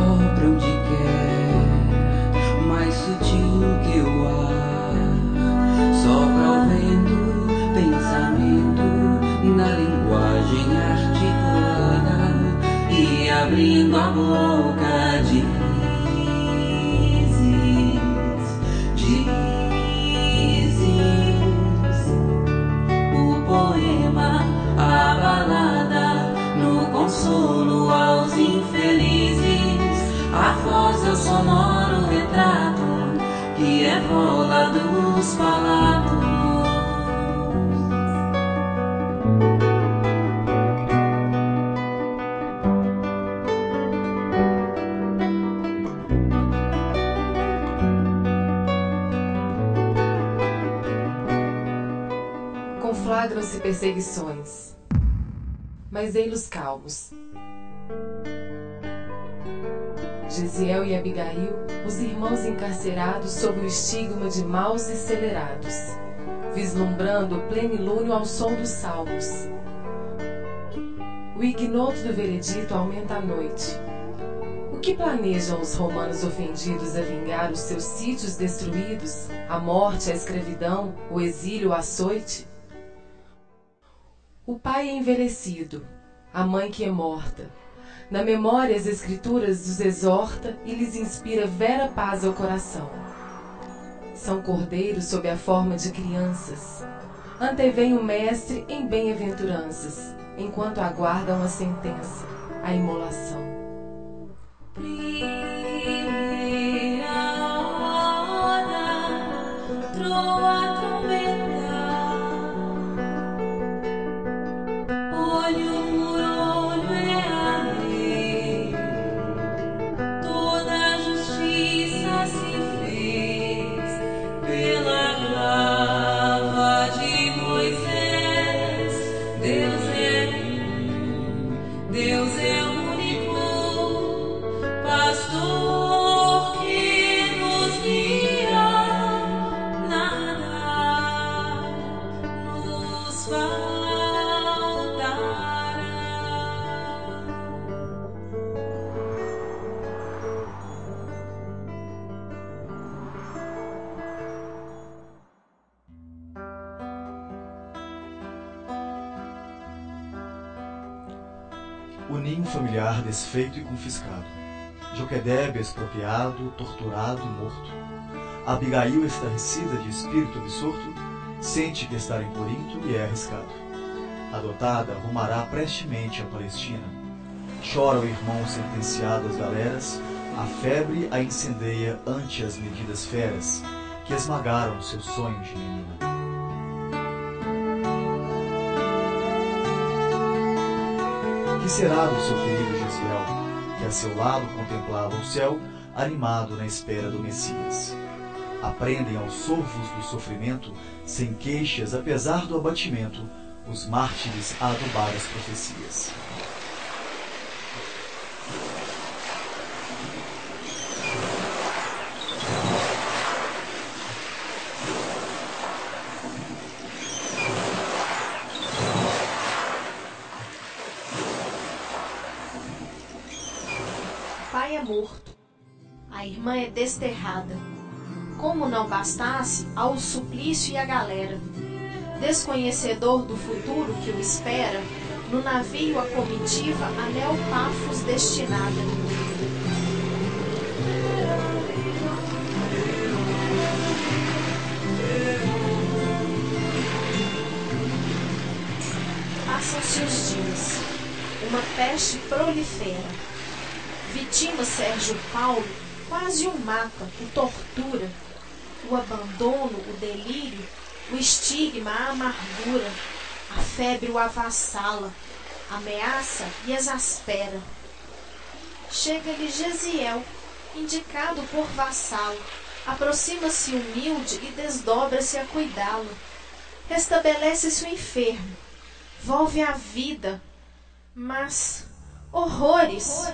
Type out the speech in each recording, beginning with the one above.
sopra onde quer, mais sutil que o ar. Sopra ao vento, pensamento, na linguagem articulada, e abrindo a boca dizes o poema, a balada, no consolo aos infelizes. A voz é o sonoro retrato que evola dos palatos. Conflagram-se perseguições, mas ei-los calmos. Gesiel e Abigail, os irmãos encarcerados sob o estigma de maus e celerados, vislumbrando o plenilúnio ao som dos salmos. O ignoto do veredito aumenta a noite. O que planejam os romanos ofendidos a vingar os seus sítios destruídos, a morte, a escravidão, o exílio, o açoite? O pai é envelhecido, a mãe que é morta. Na memória as escrituras os exorta e lhes inspira vera paz ao coração. São cordeiros sob a forma de crianças. Antevém o mestre em bem-aventuranças, enquanto aguardam a sentença, a imolação. O ninho familiar desfeito e confiscado. Joquedebe expropriado, torturado e morto. Abigail, estarrecida de espírito absorto, sente que estar em Corinto lhe é arriscado. Adotada, rumará prestemente à Palestina. Chora o irmão sentenciado às galeras, a febre a incendeia ante as medidas feras que esmagaram seus sonhos de menina. Que será do seu querido Gesiel, que a seu lado contemplava o céu, animado na espera do Messias? Aprendem aos sorvos do sofrimento, sem queixas, apesar do abatimento, os mártires a adubar as profecias. O pai é morto, a irmã é desterrada. Como não bastasse, ao suplício e a galera. Desconhecedor do futuro que o espera, no navio a comitiva a Neopafos destinada. Passam-se os dias, uma peste prolifera. Vitima Sérgio Paulo quase o mata, o tortura. O abandono, o delírio, o estigma, a amargura. A febre o avassala, ameaça e exaspera. Chega-lhe Gesiel, indicado por vassalo. Aproxima-se humilde e desdobra-se a cuidá-lo. Restabelece-se o enfermo, volve à vida, mas horrores!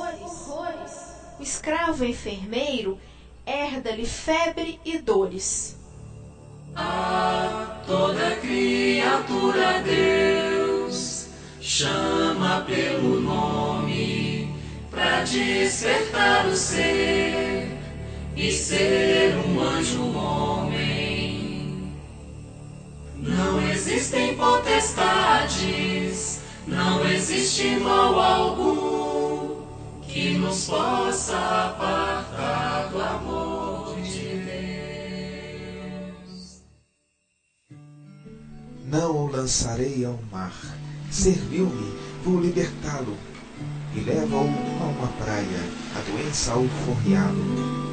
O escravo enfermeiro herda-lhe febre e dores. A toda criatura Deus chama pelo nome, pra despertar o ser e ser um anjo homem. Não existem potestades, não existe mal algum que nos possa apartar do amor de Deus. Não o lançarei ao mar, serviu-me, vou libertá-lo, e leva-o a uma praia, a doença ao forreá-lo.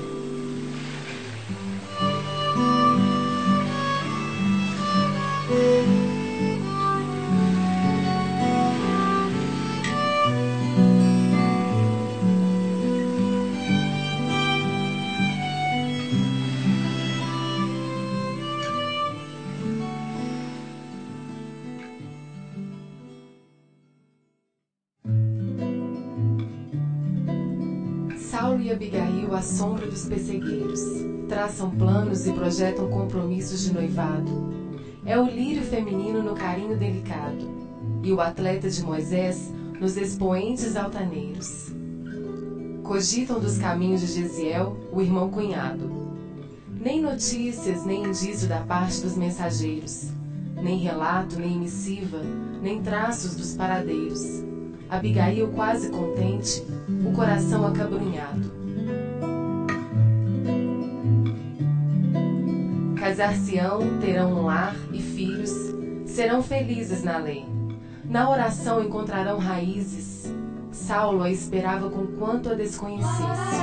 Saulo e Abigail à sombra dos pessegueiros, traçam planos e projetam compromissos de noivado. É o lírio feminino no carinho delicado, e o atleta de Moisés nos expoentes altaneiros. Cogitam dos caminhos de Gesiel, o irmão cunhado. Nem notícias, nem indício da parte dos mensageiros, nem relato, nem missiva, nem traços dos paradeiros. Abigail quase contente, o coração acabrunhado. Casar-se-ão, terão um lar e filhos, serão felizes na lei. Na oração encontrarão raízes. Saulo a esperava com quanto a desconhecesse.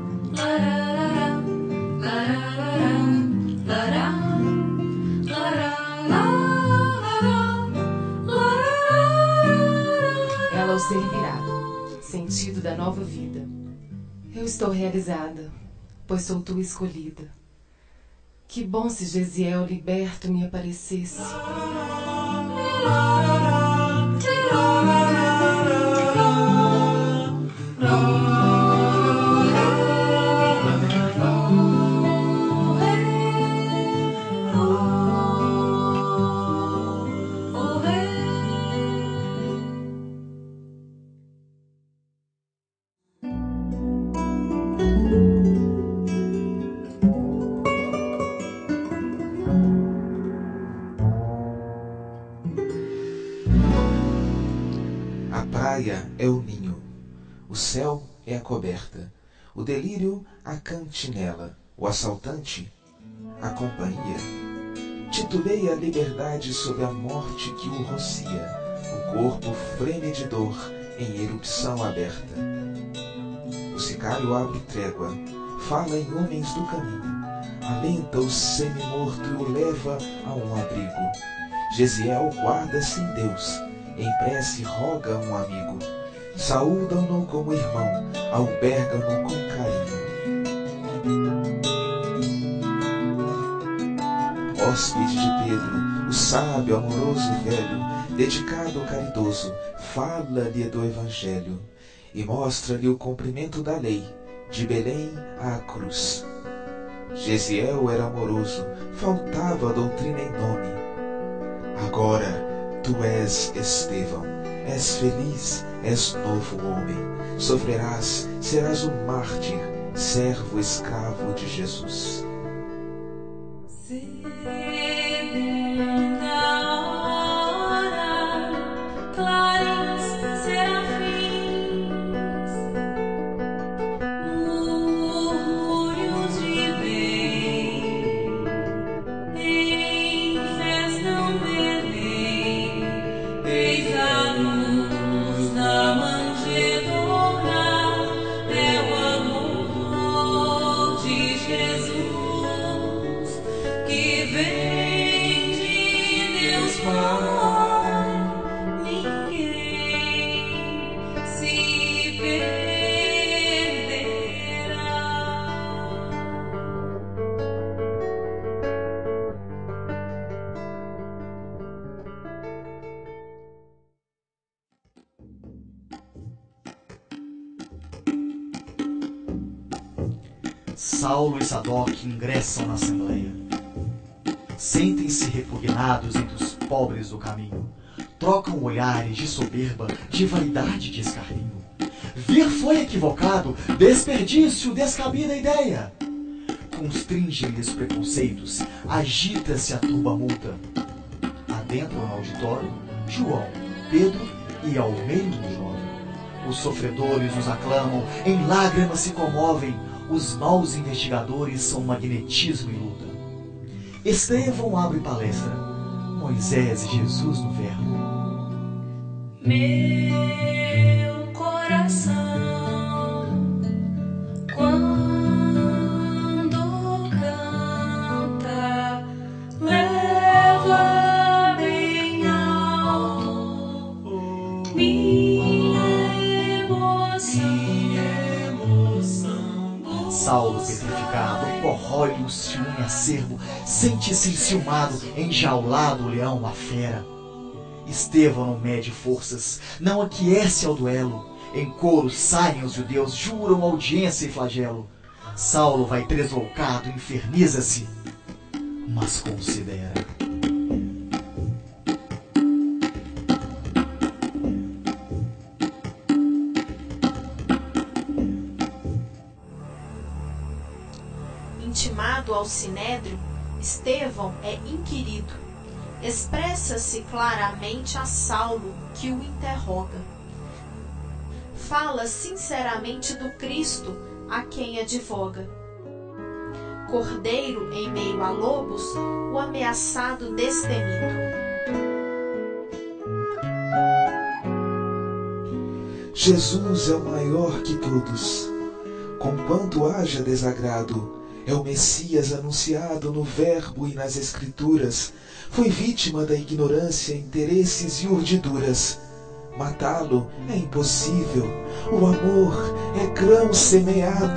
Ela o servirá, sentido da nova vida. Eu estou realizada, pois sou tua escolhida. Que bom se Gesiel liberto me aparecesse. A praia é o ninho, o céu é a coberta, o delírio a cantinela, o assaltante a companhia. Titubeia a liberdade sob a morte que o rocia, o corpo freme de dor em erupção aberta. O sicário abre trégua, fala em homens do caminho, alenta o semi-morto e o leva a um abrigo. Gesiel guarda-se em Deus, em prece roga um amigo. Saúdam-no como irmão, albergam-no com carinho. Hóspede de Pedro, o sábio, amoroso velho, dedicado, caridoso, fala-lhe do Evangelho e mostra-lhe o cumprimento da lei, de Belém à cruz. Gesiel era amoroso, faltava a doutrina em nome. Agora tu és Estevão, és feliz, és novo homem, sofrerás, serás um mártir, servo escravo de Jesus. Saulo e Sadoc ingressam na assembleia. Sentem-se repugnados entre os pobres do caminho. Trocam olhares de soberba, de vaidade de escarninho. Vir foi equivocado, desperdício, descabida ideia. Constringem-lhe os preconceitos, agita-se a turba-multa. Adentram no auditório João, Pedro e ao meio um jovem. Os sofredores os aclamam, em lágrimas se comovem. Os maus investigadores são magnetismo e luta. Estevão abre palestra, Moisés e Jesus no verbo. Meu coração, quando canta, leva bem alto minha emoção. Saulo petrificado, corrói o ciúme acerbo, sente-se enciumado, enjaulado o leão, a fera. Estevão não mede forças, não aquece ao duelo. Em coro saem os judeus, juram audiência e flagelo. Saulo vai tresloucado, inferniza-se, mas considera. Intimado ao sinédrio, Estevão é inquirido. Expressa-se claramente a Saulo, que o interroga. Fala sinceramente do Cristo, a quem advoga. Cordeiro em meio a lobos, o ameaçado destemido. Jesus é o maior que todos. Conquanto haja desagrado, é o Messias anunciado no Verbo e nas Escrituras. Foi vítima da ignorância, interesses e urdiduras. Matá-lo é impossível, o amor é grão semeado.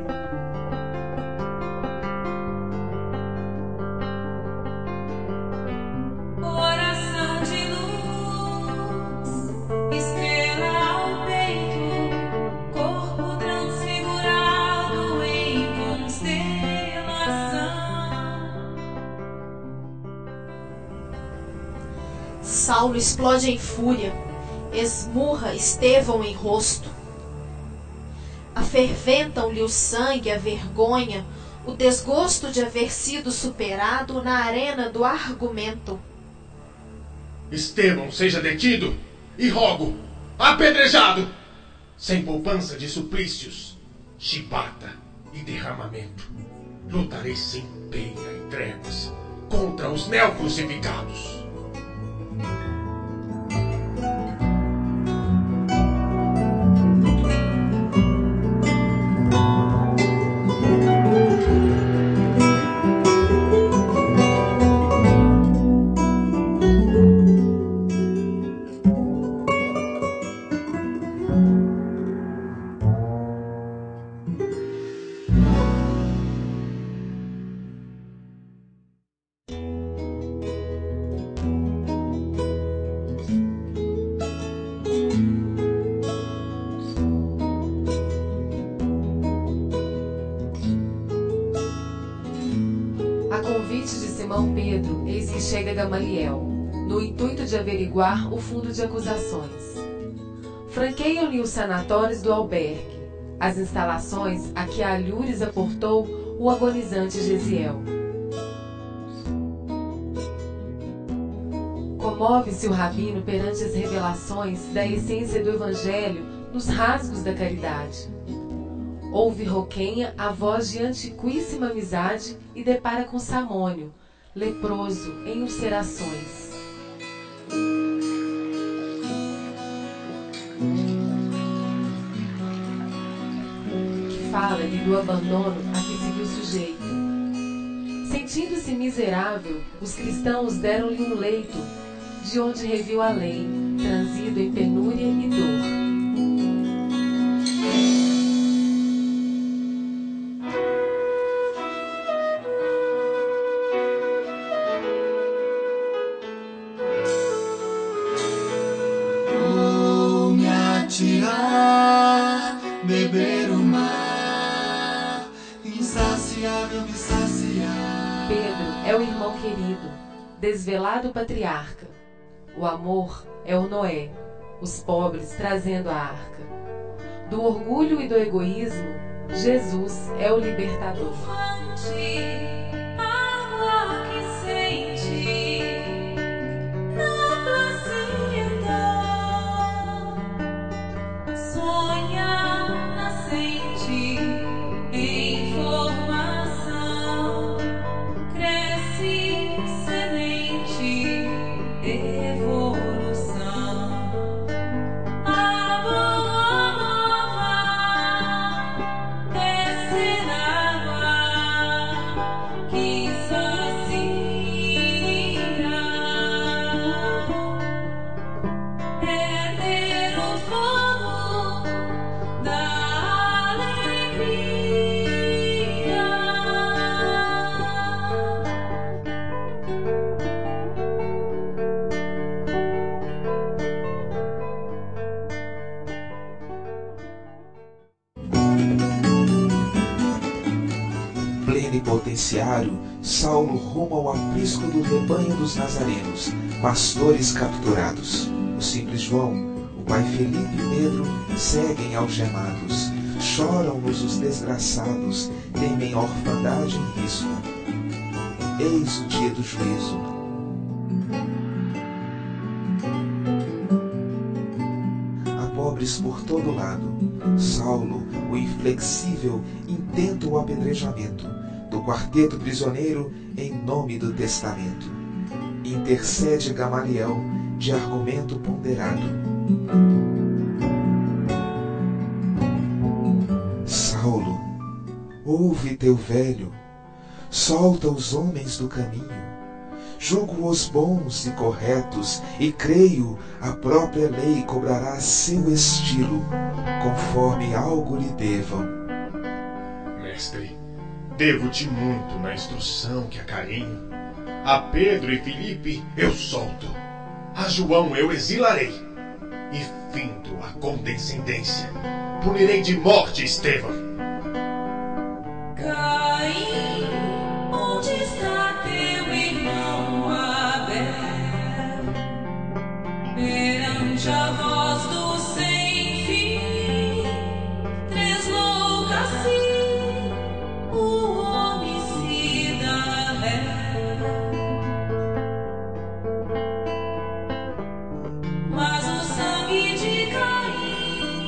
Coração de luz, estrela ao peito, corpo transfigurado em constelação. Saulo explode em fúria, esmurra Estevão em rosto. Aferventam-lhe o sangue, a vergonha, o desgosto de haver sido superado na arena do argumento. Estevão seja detido e rogo, apedrejado, sem poupança de suplícios, chibata e derramamento. Lutarei sem penha e trevas contra os neocrucificados. A convite de Simão Pedro, eis que chega Gamaliel, no intuito de averiguar o fundo de acusações. Franqueiam-lhe os sanatórios do albergue, as instalações a que Alhures aportou o agonizante Gesiel. Comove-se o rabino perante as revelações da essência do Evangelho nos rasgos da caridade. Ouve roquenha a voz de antiquíssima amizade e depara com Samônio, leproso em ulcerações. Que fala-lhe do abandono a que se viu sujeito. Sentindo-se miserável, os cristãos deram-lhe um leito, de onde reviu a lei, transido em penúria e dor. Tirar, beber o mar, insaciável me saciar. Pedro é o irmão querido, desvelado patriarca. O amor é o Noé, os pobres trazendo a arca. Do orgulho e do egoísmo, Jesus é o libertador. Água que sente na placenta, sonha nascente em formação, cresce semente, evolução. A boa nova desce na água que sacia, perder o fogo da alegria. Plenipotenciário, Saulo rumo ao aprisco do rebanho dos nazarenos, pastores capturados. O simples João, o pai Felipe e Pedro seguem algemados. Choram-nos os desgraçados, temem a orfandade em risco. Eis o dia do juízo. Há pobres por todo lado. Saulo, o inflexível, intenta o apedrejamento do quarteto prisioneiro em nome do testamento. Intercede Gamaliel de argumento ponderado. Saulo, ouve teu velho, solta os homens do caminho, julgo-os bons e corretos, e creio a própria lei cobrará seu estilo, conforme algo lhe devam. Mestre, devo-te muito na instrução que acarinho. A Pedro e Filipe eu solto, a João eu exilarei, e findo a condescendência, punirei de morte Estevão. Caim, onde está teu irmão Abel? Perante a voz do sem fim, treslouca-se o homicida réu. Mas o sangue de Caim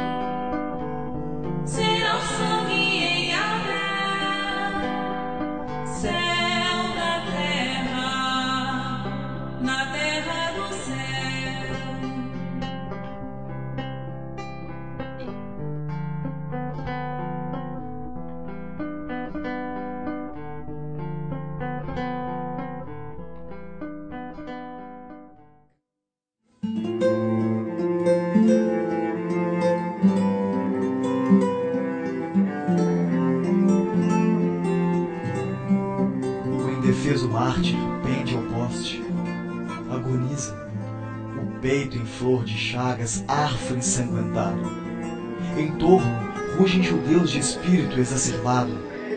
será o sangue em Abel, céu na terra do céu. O indefeso mártir pende ao poste, agoniza, o peito em flor de chagas arfa ensanguentado. Em torno rugem judeus de espírito exacerbado.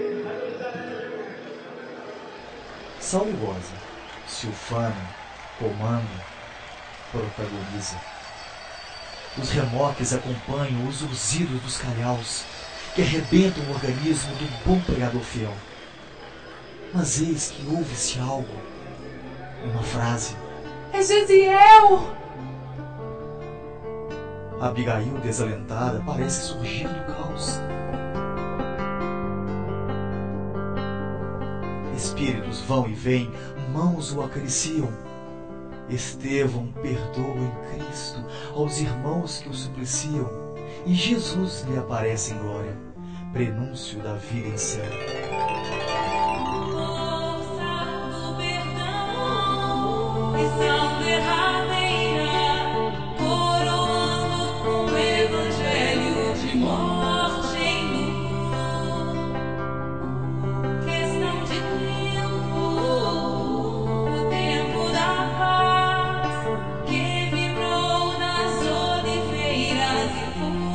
Saulo goza, se ufana, comanda, protagoniza. Os remoques acompanham os urzidos dos calhaus, que arrebentam o organismo do bom pregador fiel. Mas eis que ouve-se algo, uma frase. É Gesiel! Abigail, desalentada, parece surgir do caos. Espíritos vão e vêm, mãos o acariciam. Estevão perdoa em Cristo aos irmãos que o supliciam, e Jesus lhe aparece em glória, prenúncio da vida em céu. Força do perdão, missão derradeira, coroando com o evangelho de morte em luz. Questão de tempo, o tempo da paz, que vibrou nas oliveiras e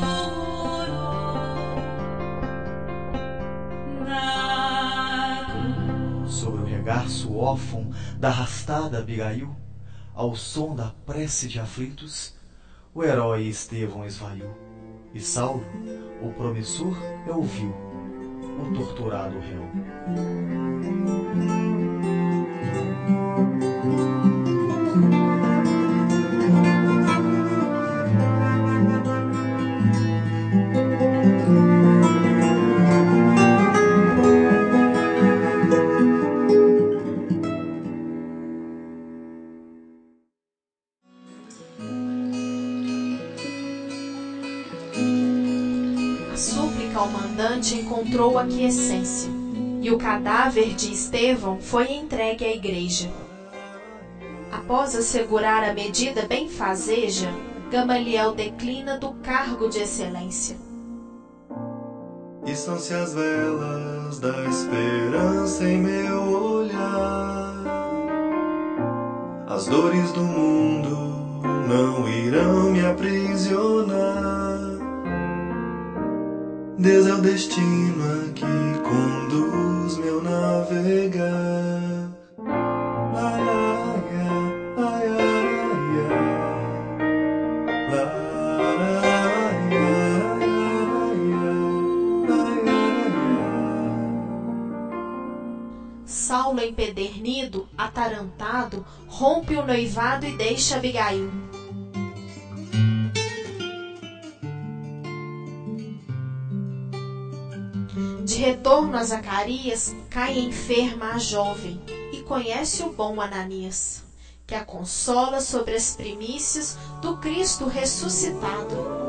fulgurou na cruz. Sobre o regaço órfão da arrastada Abigail, ao som da prece de aflitos, o herói Estevão esvaiu. E Saulo, o promissor, é o vil, o torturado réu. A súplica ao mandante encontrou aquiescência, e o cadáver de Estevão foi entregue à igreja. Após assegurar a medida benfazeja, Gamaliel declina do cargo de excelência. Estão-se as velas da esperança em meu olhar. As dores do mundo não irão me aprisionar. Deus é o destino a que conduz meu navegar. Saulo, empedernido, atarantado, rompe o noivado e deixa Abigail. De retorno a Zacarias, cai enferma a jovem e conhece o bom Ananias, que a consola sobre as primícias do Cristo ressuscitado.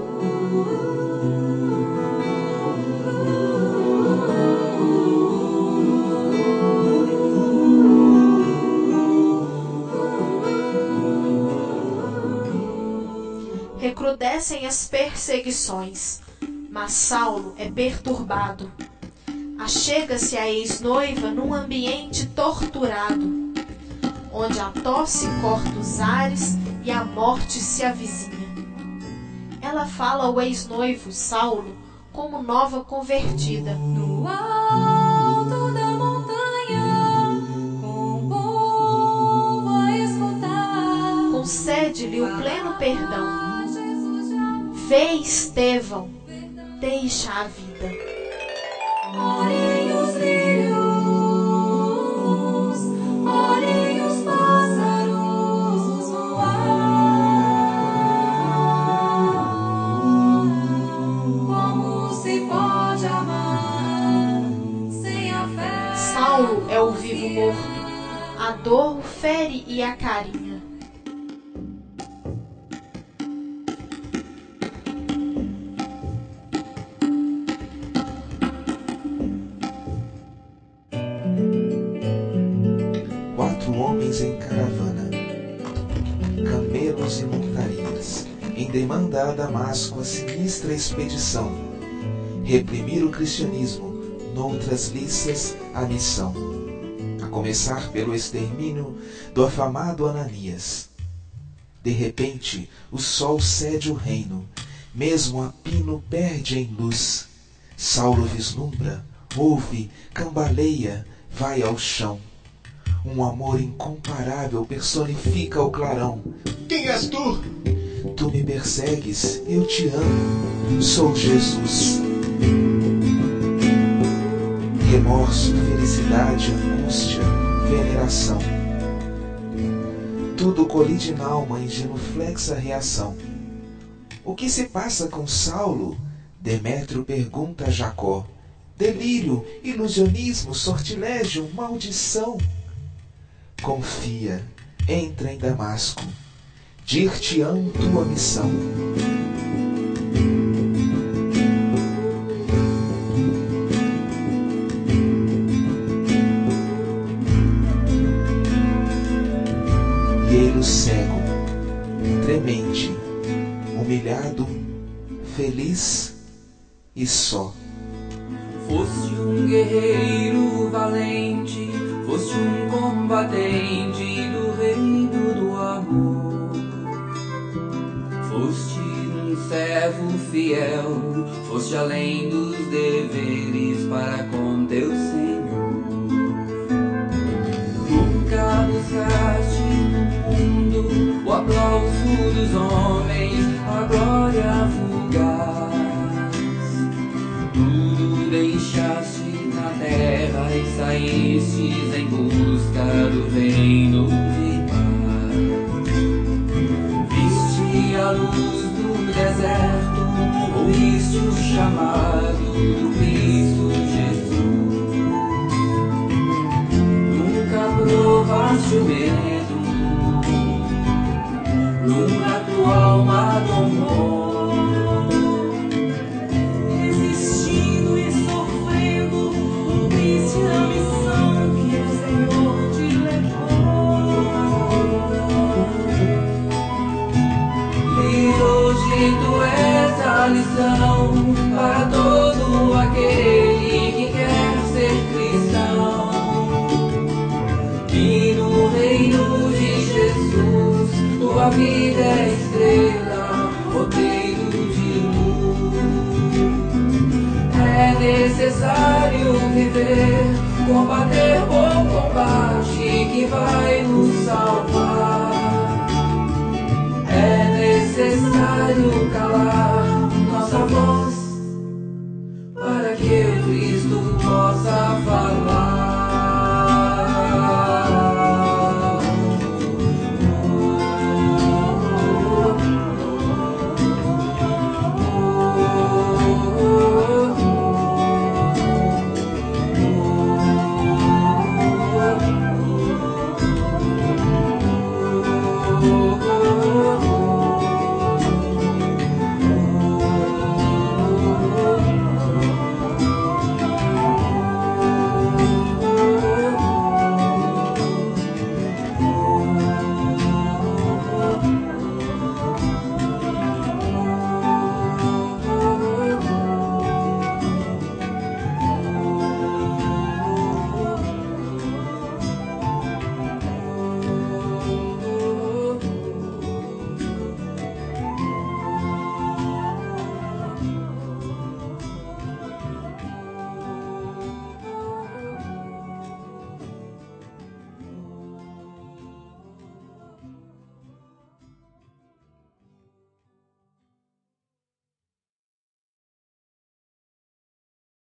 Recrudescem as perseguições, mas Saulo é perturbado. Achega-se a ex-noiva num ambiente torturado, onde a tosse corta os ares e a morte se avizinha. Ela fala ao ex-noivo Saulo como nova convertida. No alto da montanha, com o povo a escutar, Concede-lhe o pleno perdão. Jesus já Vê Estevão, deixa a vida. olhem os lírios, olhem os pássaros voar. Como se pode amar sem a fé? Saulo é o vivo morto, a dor o fere e acarinha. Homens em caravana, camelos e montarias, em demanda a Damasco a sinistra expedição, reprimir o cristianismo, noutras liças a missão, a começar pelo extermínio do afamado Ananias. De repente, o sol cede o reino, mesmo a pino perde em luz. Saulo vislumbra, ouve, cambaleia, vai ao chão. Um amor incomparável personifica o clarão. Quem és tu? Tu me persegues, eu te amo, sou Jesus. Remorso, felicidade, angústia, veneração. Tudo colide na alma em genuflexa reação. O que se passa com Saulo? Demétrio pergunta a Jacó. Delírio, ilusionismo, sortilégio, maldição. Confia, entra em Damasco, dir-te-ão tua missão. E ele cego, tremente, humilhado, feliz e só. Foste um guerreiro valente, foste um combatente do reino do amor. Foste um servo fiel, foste além dos deveres para com teu Senhor. Nunca buscaste no mundo o aplauso dos homens, a glória vulgar. vós saístes em busca do reino de paz. Viste a luz do deserto, ouviste o chamado do Cristo Jesus. Nunca provaste o medo, nunca tua alma tomou. Lição para todo aquele que quer ser cristão, que no reino de Jesus tua vida é estrela, roteiro de luz. É necessário viver, combater bom combate que vai nos salvar. É necessário calar nossa voz